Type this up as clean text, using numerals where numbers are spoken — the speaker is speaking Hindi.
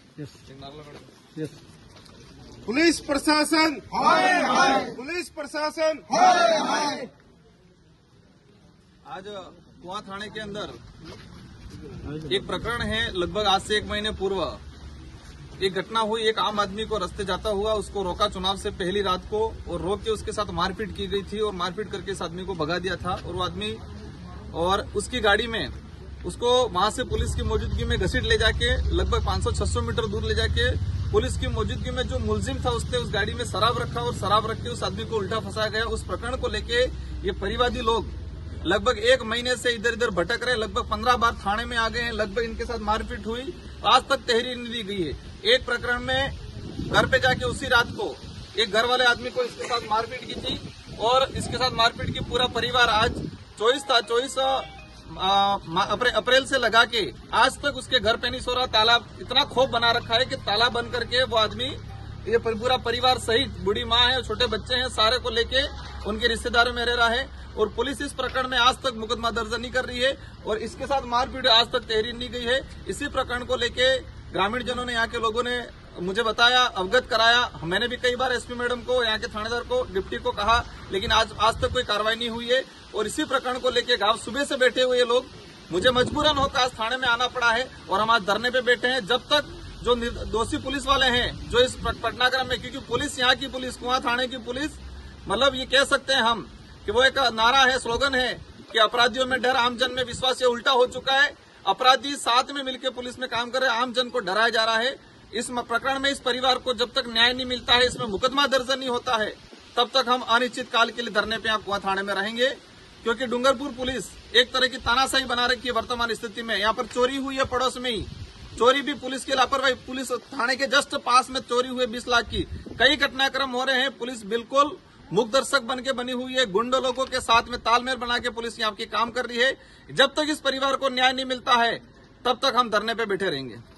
यस। पुलिस प्रशासन पुलिस प्रशासन। आज कुआं थाने के अंदर एक प्रकरण है। लगभग आज से 1 महीने पूर्व एक घटना हुई। एक आम आदमी को रास्ते जाता हुआ उसको रोका चुनाव से पहली रात को, और रोक के उसके साथ मारपीट की गई थी और मारपीट करके इस आदमी को भगा दिया था। और वो आदमी और उसकी गाड़ी में उसको वहां से पुलिस की मौजूदगी में घसीट ले जाके लगभग 500-600 मीटर दूर ले जाके पुलिस की मौजूदगी में जो मुलजिम था उसने उस गाड़ी में शराब रखा और शराब रख के उस आदमी को उल्टा फंसाया गया। उस प्रकरण को लेके ये परिवादी लोग लगभग 1 महीने से इधर इधर भटक रहे। लगभग 15 बार थाने में आ गए हैं। लगभग इनके साथ मारपीट हुई, आज तक तहरीर नहीं दी गई है। एक प्रकरण में घर पे जाके उसी रात को एक घर वाले आदमी को इसके साथ मारपीट की थी और इसके साथ मारपीट की पूरा परिवार आज 24 अप्रैल से लगा के आज तक उसके घर पे नहीं सो रहा। ताला इतना खौफ बना रखा है कि ताला बंद करके वो आदमी, ये पूरा परिवार सहित बूढ़ी माँ है, छोटे बच्चे हैं, सारे को लेके उनके रिश्तेदारों में रह रहा है। और पुलिस इस प्रकरण में आज तक मुकदमा दर्ज नहीं कर रही है और इसके साथ मारपीट आज तक तहरीर नहीं गई है। इसी प्रकरण को लेके ग्रामीण जनों ने, यहाँ के लोगों ने मुझे बताया, अवगत कराया। मैंने भी कई बार एसपी मैडम को, यहाँ के थानेदार को, डिप्टी को कहा, लेकिन आज तक कोई कार्रवाई नहीं हुई है। और इसी प्रकरण को लेके गांव सुबह से बैठे हुए लोग, मुझे मजबूरन होकर आज थाने में आना पड़ा है और हम आज धरने पे बैठे हैं जब तक जो दोषी पुलिस वाले हैं जो इस घटनाक्रम में, क्योंकि पुलिस, यहाँ की पुलिस, कुआं थाने की पुलिस, मतलब ये कह सकते हैं हम कि वो एक नारा है, स्लोगन है कि अपराधियों में डर, आमजन में विश्वास। ये उल्टा हो चुका है। अपराधी साथ में मिलकर पुलिस में काम कर रहे हैं, आमजन को डराया जा रहा है। इस प्रकरण में इस परिवार को जब तक न्याय नहीं मिलता है, इसमें मुकदमा दर्ज नहीं होता है, तब तक हम अनिश्चित काल के लिए धरने पे यहाँ कुआं थाने में रहेंगे। क्योंकि डूंगरपुर पुलिस एक तरह की तानाशाही बना रखी है वर्तमान स्थिति में। यहाँ पर चोरी हुई है, पड़ोस में ही चोरी भी पुलिस की लापरवाही। पुलिस थाने के जस्ट पास में चोरी हुए 20 लाख की कई घटनाक्रम हो रहे हैं। पुलिस बिल्कुल मुख दर्शक बन के बनी हुई है। गुंडों लोगों के साथ में तालमेल बना के पुलिस यहाँ की काम कर रही है। जब तक इस परिवार को न्याय नहीं मिलता है तब तक हम धरने पे बैठे रहेंगे।